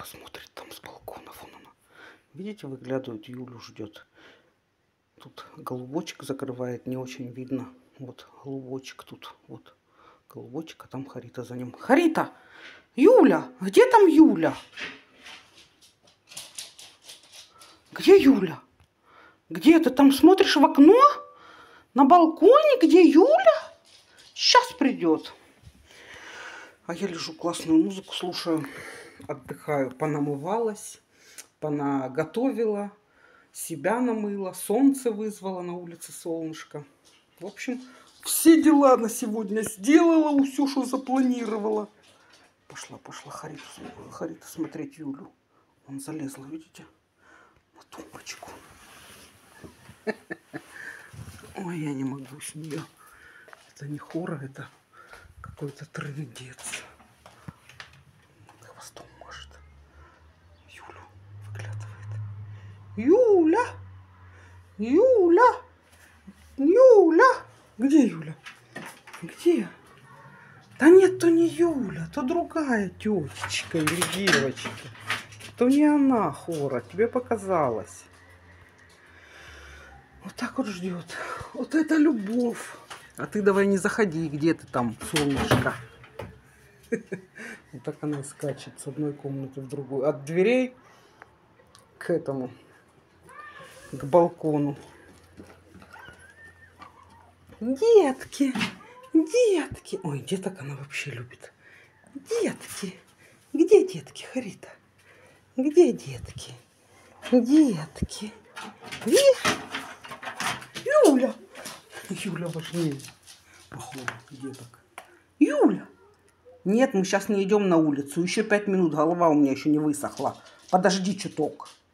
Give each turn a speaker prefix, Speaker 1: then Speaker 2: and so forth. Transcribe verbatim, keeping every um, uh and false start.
Speaker 1: Харита смотрит там с балкона. Вон она. Видите, выглядывает, Юлю ждет. Тут голубочек закрывает, не очень видно. Вот голубочек тут. Вот голубочек, а там Харита за ним. Харита! Юля! Где там Юля? Где Юля? Где ты там смотришь в окно? На балконе? Где Юля? Сейчас придет. А я лежу, классную музыку слушаю, отдыхаю. Понамывалась, понаготовила, себя намыла, солнце вызвала, на улице солнышко. В общем, все дела на сегодня сделала, все, что запланировала. Пошла, пошла Харита, Харита смотреть Юлю. Он залезла, видите, на тумбочку. Ой, я не могу с нее. Это не хора, это какой-то трындец. Хвостом может. Юлю выглядывает. Юля! Юля! Юля! Где Юля? Где? Да нет, то не Юля, то другая тетечка или девочка. То не она, хора, тебе показалось. Вот так вот ждет. Вот это любовь. А ты давай не заходи, где ты там, солнышко. Вот так она и скачет с одной комнаты в другую. От дверей к этому, к балкону. Детки, детки. Ой, деток она вообще любит. Детки. Где детки, Харита? Где детки? Детки. Видишь? Юля. Юля важнее. Походу, деток. Юля. Нет, мы сейчас не идем на улицу. Еще пять минут, голова у меня еще не высохла. Подожди чуток.